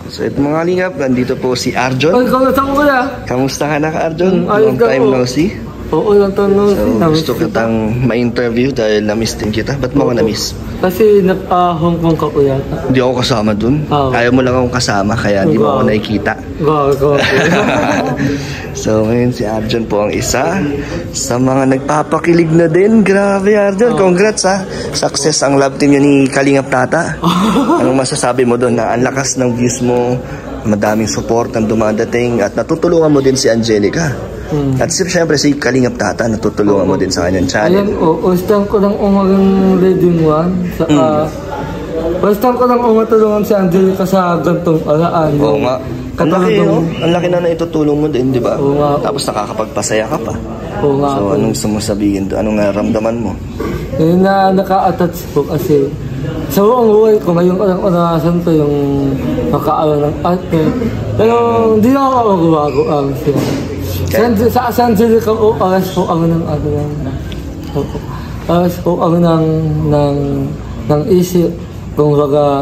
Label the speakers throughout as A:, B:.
A: So ito mga kalingap, nandito po si Arjon.
B: Ay, kamusta mo na?
A: Kamusta ka na, Arjon?
B: Long
A: time no see.
B: Oo, long time no see.
A: So gusto kitang ma-interview dahil na-miss din kita. Ba't mo ka na-miss?
B: Kasi nag-Hong Kong ka po yata.
A: Hindi ako kasama dun. Ayaw mo lang akong kasama, kaya hindi mo ako nakikita.
B: Gago.
A: So ngayon si Arjon po ang isa sa mga nagpapakilig na din. Grabe, Arjon. Congrats ha. Success ang love team niya ni Kalingap Tata. Anong masasabi mo doon na ang lakas ng views mo, madaming support ang dumadating at natutulungan mo din si Angelica. At siyempre si Kalingap Tata, natutulungan mo din sa kanyang channel.
B: Ayan, stand ko lang umagang leading one. Stand ko lang umatulungan si Angelica sa gantong araan.
A: Oo nga. Ang laki, no? Ang laki na naitutulong mo din, di ba? Tapos nakakapagpasaya ka pa.
B: Oo nga.
A: So anong sumusabihin doon? Anong naramdaman mo?
B: Yun na naka-attach po kasi sa buong buhay ko, ngayon ko lang unaasan to yung makaaral ng arte. Pero hindi na ako magbago ang siya. Sa Angelica po, oras po ang ng ano lang. Oras po ang ng isip. Kung baga,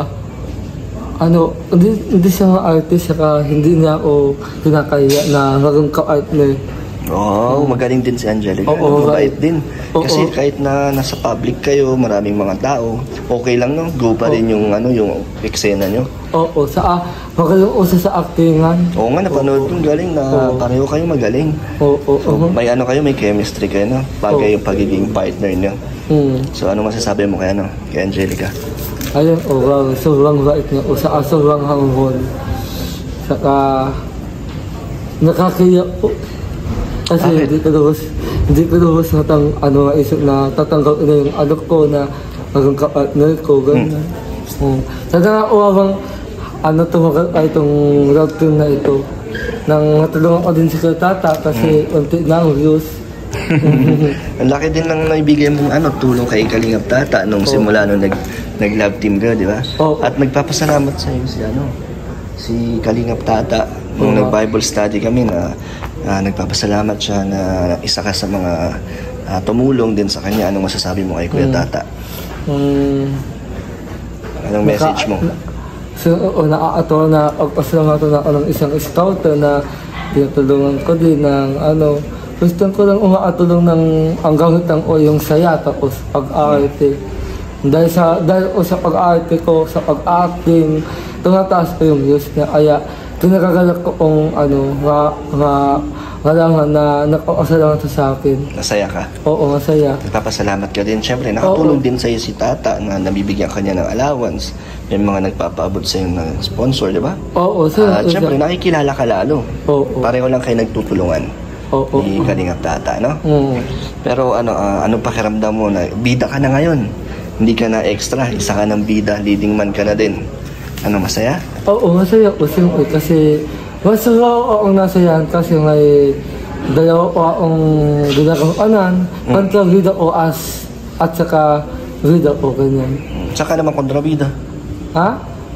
B: hindi siya mga artist, saka hindi niya ako kinakaya na maging ka-art na eh.
A: Oo, magaling din si Angelica. Mabait din. Kasi kahit na nasa public kayo, maraming mga tao, okay lang, no? Go pa rin yung eksena nyo. Oo,
B: magaling uso sa actingan.
A: Oo nga, napanood yung galing na pareho kayo magaling. So, may may chemistry kayo, no? Bagay yung pagiging partner nyo. So, ano masasabi mo kay Angelica?
B: Ayun, sobrang bait niya. Sobrang hanghol. Saka, nakakaya po. Kasi hindi ko lubos maisip na tatanggap na yung anak ko na maging ka-partner ko, ganyan. Sana uwabang tumagal itong love team na ito. Nang natulungan ko din si Tata kasi unti na ang views.
A: Ang laki din ng naibigay mong tulong kay Kalingap Tata nung simula nung nag-love team ka, di ba? At nagpapasalamat sa iyo si Kalingap Tata nung nag-Bible study kami na nagpapasalamat siya na isa ka sa mga tumulong din sa kanya. Anong masasabi mo kay Kuya Tata? Anong message mo?
B: So, nakakatawa na pagpasalamat na ako ng isang scouter na tinutulungan ko din ng gusto ko lang umakatulong ng ang gamit ng yung saya tapos pag-arte. Dahil sa pag-arte ko, sa pag-acting, tumataas ko yung views niya. Kaya tinagagalak ko kung malaman na nakapasalamat sa akin.
A: Masaya ka?
B: Oo, masaya.
A: Nagpapasalamat ka din. Siyempre, nakatulong din sa'yo si Tata na nabibigyan kanya ng allowance. May mga nagpapaabot sa'yo ng sponsor, di ba?
B: Oo,
A: siyempre, nakikilala ka lalo. Pareho lang kayo nagtutulungan. Ni Kalingap Tata, no? Pero anong pakiramdam mo na bida ka na ngayon? Hindi ka na extra, isa ka ng bida, leading man ka na din. Masaya?
B: Oo, masaya ko siyempre kasi masaya akong nasayahan kasi may dalawa ko akong ginagawanan, kontrabida o at saka bida o ganyan.
A: Saka naman kontrabida?
B: Ha?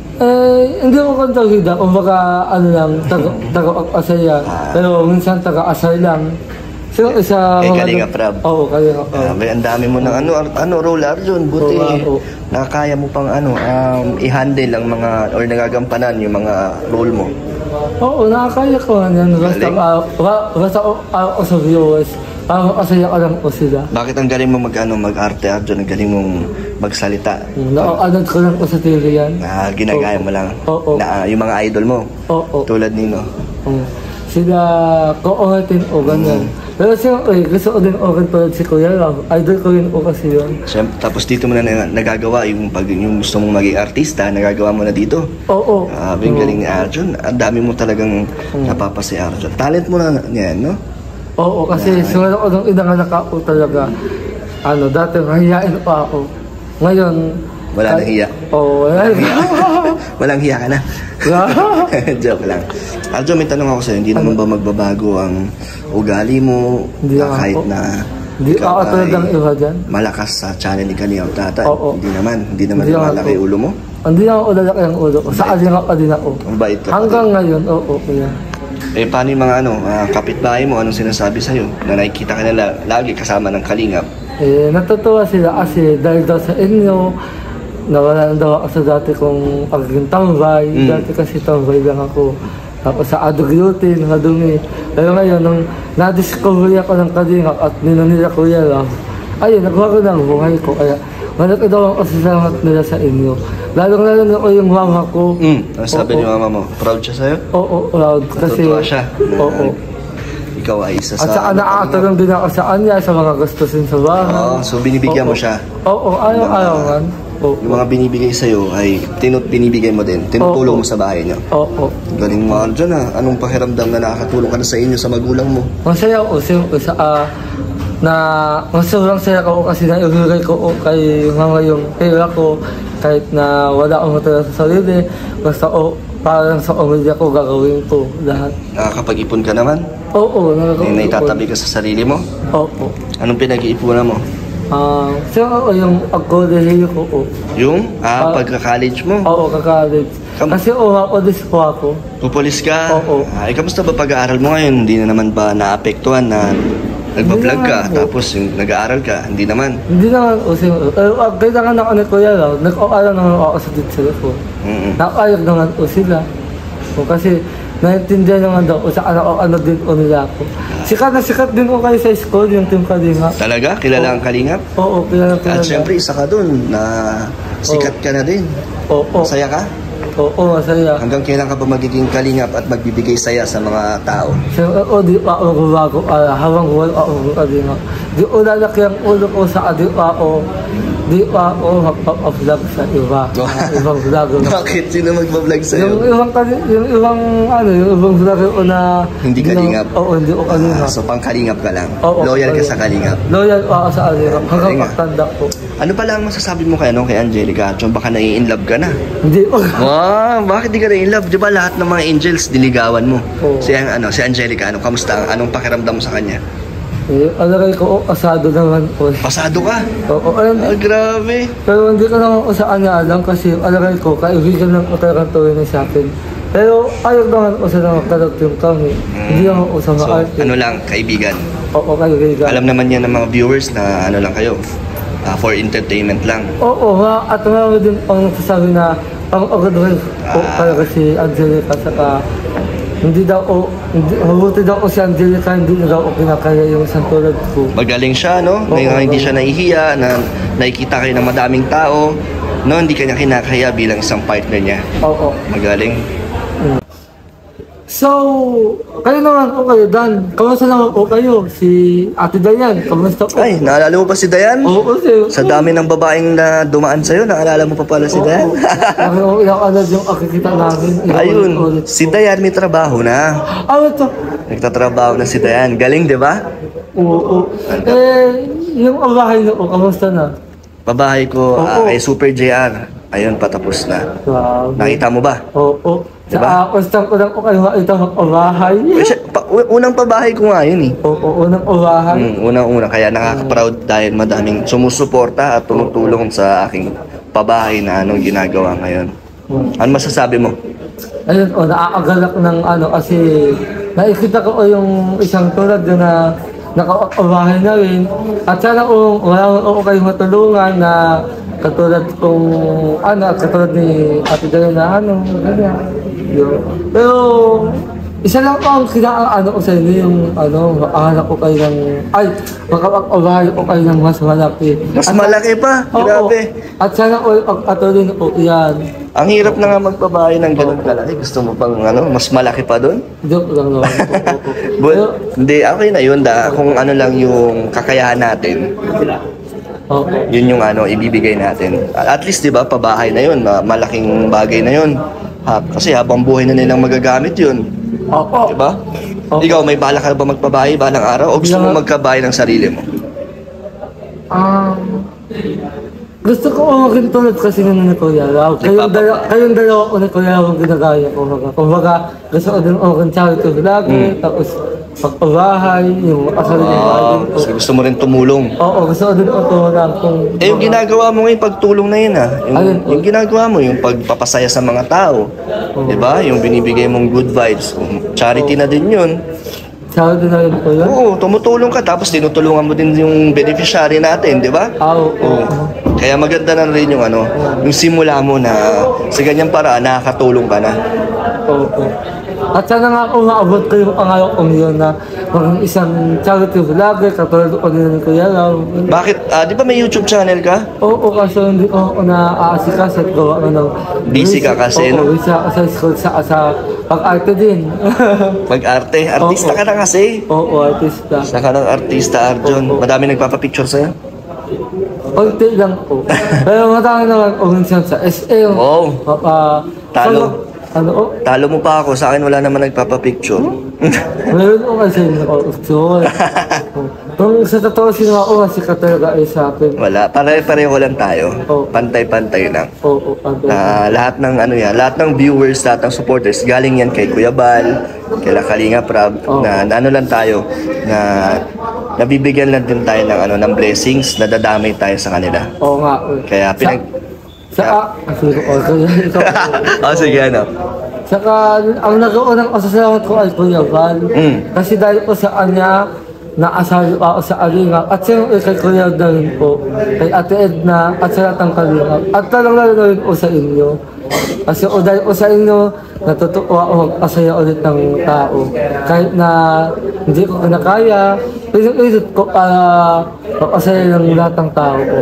B: Hindi ko kontrabida, kumbaga taga-asaya, pero minsan taga-asay lang. So,
A: Kalingap Rab.
B: Oo, Kalingap Rab.
A: Ang dami mo ng role, Arjon. Buti nakakaya mo pang i-handle ang mga or nagagampanan yung mga role mo.
B: Oo, nakakaya ko yan. Basta ako sa viewers, masaya ka lang po sila.
A: Bakit ang galing mo mag-arte, Arjon? Ang galing mong magsalita?
B: Nakaanod ko lang po sa TV yan.
A: Ginagaya mo lang? Na yung mga idol mo? Tulad nino?
B: Sila ko-ohatin o ganyan. Pero siyempre, gusto ko din okay tulad si Kuya Rob. Idol ko rin o kasi yun.
A: Tapos dito mo na nagagawa yung gusto mong maging artista, nagagawa mo na dito?
B: Oo.
A: Ang galing ni Arjon. Ang dami mo talagang napapasay, Arjon. Talent mo na yan, no?
B: Oo, kasi simula ko nung inanganak ako talaga. Dati mahihain pa ako. Ngayon,
A: wala nang hiya?
B: Oo, wala nang hiya.
A: Walang hiya ka na? Joke lang. Arjon, may tanong ako sa'yo. Hindi naman ba magbabago ang ugali mo kahit na
B: hindi ako talagang iba dyan?
A: Malakas sa channel ni Kalingap Tata? Hindi naman malaki ulo mo?
B: Hindi ako lalaki ang ulo ko. Sa Kalingap pa din ako.
A: Ang bait ka.
B: Hanggang ngayon, oo.
A: Paano yung mga kapitbahay mo? Anong sinasabi sa'yo? Na nakikita ka nila lagi kasama ng Kalingap?
B: Natutuwa sila kasi dahil daw sa inyo, nawala na daw ako sa dati kong pagiging tambay. Dati kasi tambay lang ako. Tapos sa aduglutin, madumi. Pero ngayon, nung na-discover ako ng Kalingap at ninunila Kuya Ram, ayun, nagbago na ang buhay ko. Kaya malaki daw ang pasasalamat nila sa inyo. Lalong-lalo na ko yung mama ko.
A: Ano sabi ni mama mo? Proud siya sa'yo?
B: Oo, proud. Kasi,
A: natutuwa siya.
B: Oo.
A: Ikaw ay isa sa...
B: At saka nakakatulong din ako sa kanya sa mga gastusin sa bahay.
A: So binibigyan mo siya?
B: Oo, ayaw man.
A: Yung mga binibigay sa'yo ay binibigay mo din? Tinutulong mo sa bahay niyo?
B: Oo.
A: Galing mo dyan Anong pakiramdam na nakakatulong ka na sa inyo, sa magulang mo?
B: Masaya ako na sobrang saya ko kasi naibigay ko kay mama yung pera ko kahit na wala akong matala sa sarili. Basta parang sa pamilya ko gagawin ko lahat.
A: Nakakapag-ipon ka naman?
B: Oo,
A: nakakapag-ipon. Naitatabi ka sa sarili mo?
B: Oo.
A: Anong pinag-iipunan mo?
B: Yung pag-college ko.
A: Yung? Pagka-college mo?
B: Oo, kaka-college. Kasi mapolis po ako. Pupulis
A: ka?
B: Oo.
A: Kamusta ba pag-aaral mo ngayon? Hindi na naman ba naapektuhan na nagpa-vlog ka, tapos yung nag-aaral ka? Hindi naman? Hindi naman.
B: Kailangan ako na Kuya Ram, nag-aaral naman ako sa teacher ko. Nakayag naman po sila. Kasi naintindihan naman daw sa ano din o nila ako. Sikat din ko kayo sa school, yung Team Kalingap.
A: Talaga? Kilala ang Kalingap?
B: Oo, kilala.
A: At syempre, isa ka dun na sikat ka na din.
B: Oo.
A: Masaya ka?
B: Oo, masaya.
A: Hanggang kailan ka ba magiging Kalingap at magbibigay saya sa mga tao?
B: Di pa ako bago. Habang wala ako Kalingap. Di ko lalaki ang ulo ko sa di pa ako magpa-vlog sa iba. Ibang vlog.
A: Bakit? Sino magpa-vlog sa'yo?
B: Yung ibang vlog ko na...
A: Hindi Kalingap?
B: Oo, hindi ko Kalingap.
A: So, pang Kalingap ka lang?
B: Oo,
A: loyal ka sa Kalingap?
B: Loyal ako sa Kalingap. Hanggang pagtanda ko.
A: Ano pala ang masasabi mo kay Angelica? Baka nai-inlove ka na?
B: Hindi.
A: Bakit di ka na-inlove? Di ba lahat ng mga angels diligawan mo?
B: Oo.
A: Si Angelica, kamusta? Anong pakiramdam mo sa kanya?
B: Alagay ko, asado naman po.
A: Pasado ka?
B: Oo,
A: grabe.
B: Pero hindi ko naman sa kanya alam kasi alagay ko, kaibigan lang ko talagang tuloy na sa akin. Pero ayaw naman ko sa nakakalagtong kami. Hindi naman ko sa maarte.
A: So, ano lang, kaibigan?
B: Oo, kaibigan.
A: Alam naman yan ng mga viewers na ano lang kayo, for entertainment lang.
B: Oo, at marami din ang nagsasabi na pang-agad rin po talaga si Angelica saka hindi daw mabuti daw si Angelica, hindi na daw kinakaya yung isang tulad ko.
A: Magaling siya, no? Hindi siya nahihiya, na nakikita kayo ng madaming tao, no? Hindi kanya kinakaya bilang isang partner niya.
B: Oo.
A: Magaling.
B: So, kayo naman po kayo, Dan. Kamusta naman po kayo? Si Ate Dayan, kamusta po?
A: Ay, naalala mo pa si Dayan?
B: Oo, sir.
A: Sa dami ng babaeng na dumaan sa'yo, naalala mo pa pala si Dayan?
B: Oo, ilang alad yung akikita namin.
A: Ayun, si Dayan may trabaho na.
B: Ito.
A: Nagtatrabaho na si Dayan. Galing, di ba?
B: Oo. Yung bahay na po, kamusta na?
A: Babahay ko kay Super JR. Ayun, patapos na.
B: Wow.
A: Nakita mo ba?
B: Oo.
A: Diba?
B: Sa ko lang ko kayo makita mag-bahay.
A: Unang pabahay ko nga yun eh.
B: Oo, unang pabahay.
A: Unang-una. Kaya nakaka-proud dahil madaming sumusuporta at tumutulong sa aking pabahay na anong ginagawa ngayon. Ano masasabi mo?
B: Ayun, nakakagalak ng kasi nakikita ko yung isang tulad na nakapabahay na rin. At sana kung wala ko kayong matulungan na katulad katulad ni Ate Dayan na ganyan. Pero isa lang po ang ko sa inyo yung makahanap ko kayo makapag-bahay ko kayo ng mas malaki.
A: Mas malaki pa? Grabe.
B: At sana pag-atuloy na po yan.
A: Ang hirap na nga magpabahay ng ganun kalaki. Gusto mo pang mas malaki pa doon?
B: Joke lang naman po.
A: Hindi, okay na yun. Kung ano lang yung kakayahan natin.
B: Okay.
A: Yun yung ibibigay natin. At least, di ba, pabahay na yun. Malaking bagay na yun. Kasi habang buhay na nilang magagamit yun.
B: Opo.
A: Di ba? Ikaw, may bala ka ba magpabahay balang araw? O gusto mo magkabahay ng sarili mo?
B: Gusto ko maging tulad kasi ng Kuya Ram. Kayong dalawa ko na Kuya Ram ginagaya ko. Kumbaga, gusto ko din maging charity lagi. Tapos, pagpabahay, yung makasarili bahay.
A: Gusto mo rin tumulong?
B: Oo, gusto ko din tumulong.
A: Yung ginagawa mo ngayon, pagtulong na yun yung ginagawa mo, yung pagpapasaya sa mga tao. Diba? Yung binibigay mong good vibes. Charity na din yun.
B: Charity na rin po yun?
A: Oo, tumutulong ka tapos tinutulungan mo din yung beneficiary natin, di ba?
B: Oo.
A: Kaya maganda na rin yung ano, yung simula mo na sa ganyang paraan nakakatulong ka na.
B: Oo. At sana nga umaabot ko yung pangarap ko ngayon na maging isang charity vlogger katulad ko nila ni Kuya Ram.
A: Bakit? Di ba may YouTube channel ka?
B: Oo, kasi hindi ko na-aasikas at gawa ng...
A: Busy ka kasi, no?
B: Oo, sa school, sa pag-arte din.
A: Pag-arte? Artista ka na kasi.
B: Oo, artista.
A: Isa ka ng artista, Arjon. Madami nagpapapicture sa'yo.
B: Konti lang po. Pero matami naman ko minsan sa SM.
A: Oo. Talo. Talo mo pa ako, sa akin wala naman nagpapapicture.
B: Meron ko kasi nakauksyon. Kung sa totoo ako, kasi ka talaga ay sa akin.
A: Wala, pare-pareho lang tayo. Pantay-pantay lang.
B: Oo, pantay.
A: Lahat ng ano yan, lahat ng viewers, lahat ng supporters, galing yan kay Kuya Bal, kay Kalinga Prab, na ano lang tayo, na nabibigyan lang din tayo ng ano ng blessings, nadadamay tayo sa kanila.
B: Oo nga.
A: Kaya sige, ano?
B: Saka, ang nag-uunang pasasalamat ko ay Kuya Val. Kasi dahil po sa kanya, naasali ako sa Alingap. At siyempre kay Kuya na rin po, kay Ate Edna, at sa lahat ng Kalingap. At talagang lalo na rin po sa inyo. Kasi dahil po sa inyo, natutuwa ako magpasaya ulit ng tao. Kahit na hindi ko kinakaya, pilit ko para magpasaya ng lahat ng tao po.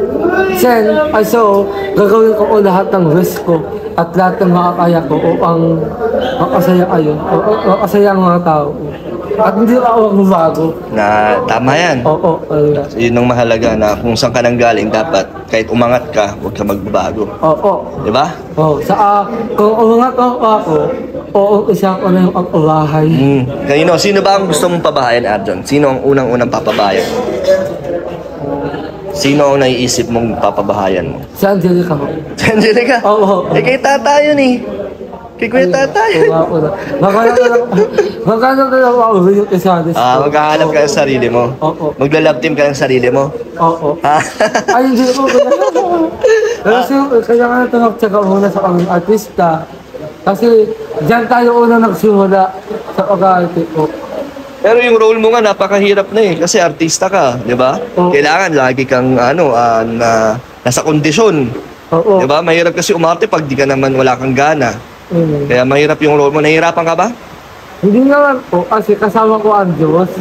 B: So, gagawin ko lahat ng risk ko at lahat ng makakaya ko upang makasaya kayo, makasaya ang mga tao. At hindi ako magbago.
A: Na tama yan.
B: Oo.
A: Yun ang mahalaga na kung saan ka nang galing, dapat kahit umangat ka, huwag ka magbabago.
B: Oo.
A: Di ba?
B: Oo. Kung umangat ako, isa ko na yung pag-ubahay.
A: Kanino? Sino ba ang gusto mong pabahayan, Arjon? Sino ang unang-unang papabayan? Sino ang naiisip mong papabahayan mo?
B: Si Angelica ho.
A: Si Angelica?
B: Oo.
A: Kay Tata yun eh. Kay Kuya Tata yun.
B: Magkano na lang ako yung isa.
A: Maghahanap ka ng sarili mo?
B: Oo.
A: Magla-love team ka ng sarili mo?
B: Oo. Ay, hindi ko. Kasi kaya nga tumagtsaga muna sa kaming artista. Kasi dyan tayo una nagsimula sa pag-arte ko.
A: Pero yung role mo nga napakahirap na eh kasi artista ka, 'di ba? Kailangan lagi kang nasa kondisyon.
B: Oo.
A: 'Di ba? Mahirap kasi umarte pag di ka naman wala kang gana. Kaya mahirap yung role mo. Nahihirapan ka ba?
B: Hindi naman po kasi kasama ko ang Diyos.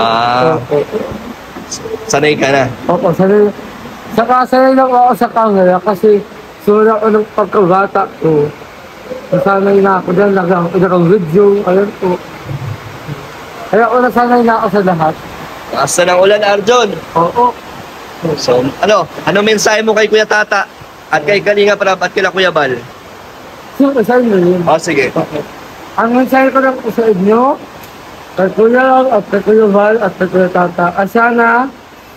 A: Sanay ka na.
B: Oo, sanay. Saka sanay lang ako sa camera kasi simula ko ng pagkabata ko. Nasanay na ako dyan, nagawang video, ayun po. Kaya ako nasanay na ako sa lahat.
A: Basta ng ulan, Arjon.
B: Oo.
A: So, ano mensahe mo kay Kuya Tata at kay Kalinga Prab at kila Kuya Bal?
B: Siyempre, sa inyo yun.
A: Sige.
B: Ang mensahe ko lang po sa inyo, kay Kuya Ram at kay Kuya Val at kay Kuya Tata, at sana,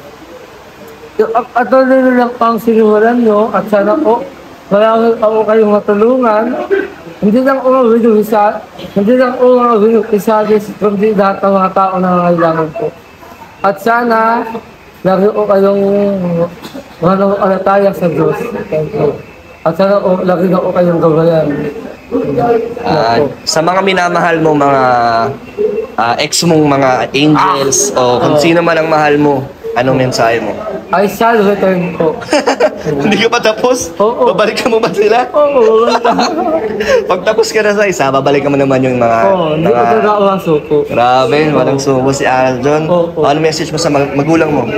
B: at tuloy lang pang sinimulan nyo, at sana po, marami ako kayong matulungan. Hindi lang umawin isa, kundi lahat ng mga tao na kailangan po. At sana, lagi ko kayong mananampalataya sa Diyos. At sana lagi na ko kayong gabayan.
A: Sa mga minamahal mo, mga ex mong mga angels, o kung sino man ang mahal mo, anong mensahe mo?
B: I shall return po.
A: Hindi ka pa tapos?
B: Oo.
A: Babalikan mo ba sila?
B: Oo.
A: Pag tapos ka na sa isa, babalikan mo naman yung mga...
B: Hindi ko talaga suko.
A: Grabe, walang suko si Arjon. Ano message mo sa magulang mo?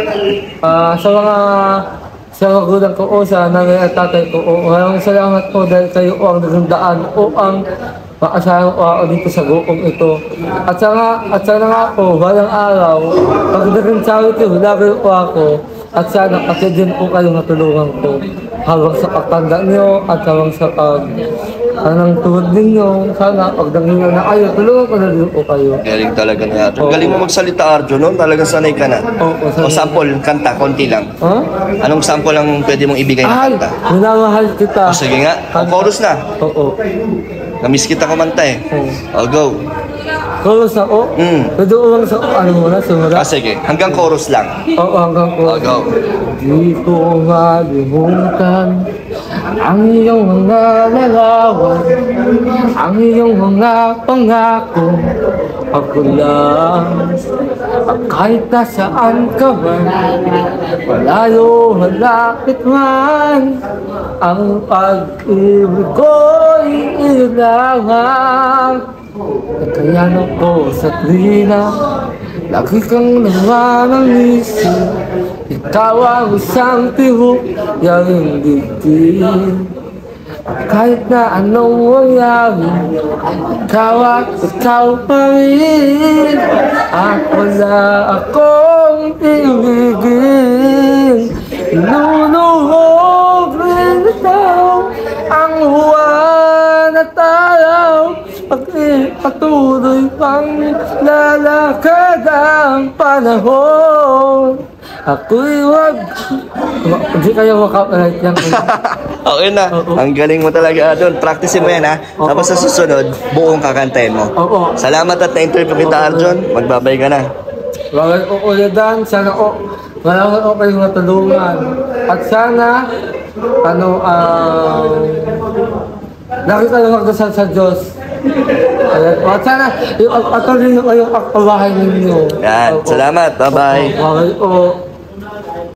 B: Sa magulang ko sa nanay at tatay ko, maraming salamat po dahil kayo ang nagandaan ang maasahan ko ako dito sa gupong ito. At sana nga po, balang araw, pag naging charity, lagi po ako. At sana kasi din po kayo natulungan ko habang sa pagtanda niyo at habang sa anong tuhod ninyo. Sana pag nangyayari na kayo, tulungan ko na din po kayo.
A: Galing talaga na. Galing mo magsalita, Arjon, no? Talagang sanay ka na. O sample, kanta, konti lang. Anong sample ang pwede mong ibigay na kanta?
B: Minamahal kita.
A: Sige nga, chorus na.
B: Oo.
A: Namiss kita kumanta eh. Go.
B: Chorus na o? Pwede ulang sa muna, sumula?
A: Sige, hanggang chorus lang.
B: Oo, hanggang chorus.
A: Go.
B: Di ko malimutan ang iyong mga larawan, ang iyong mga pangako, ako lang. Kahit nasaan ka man, malayo, malapit man, ang pag-ibig ko'y ilangan. Nagkayan ako sa trina, lagi kang naman ang isip. Ikaw ang isang tihok, yaring digdig. Kahit na anong mangyari, ikaw at ikaw pa rin. At wala akong ibigin. Luluhog rin ikaw ang huwan at araw. Patuloy pang lalakad ang panahon. Ako'y hindi kayo makapalike yan.
A: Okay na. Ang galing mo talaga doon. Practice mo yan ha. Tapos sa susunod, buong kakantahin mo. Salamat at na-interview kita, Arjon. Magbabay ka na.
B: Bawal ko ulitan. Sana malaman ko kayong matulungan. At sana, lagi kayo magdasal sa Diyos. At sana, patuloy nyo kayong aktabahay ninyo.
A: Yan. Salamat. Bye-bye.
B: Bawal ko.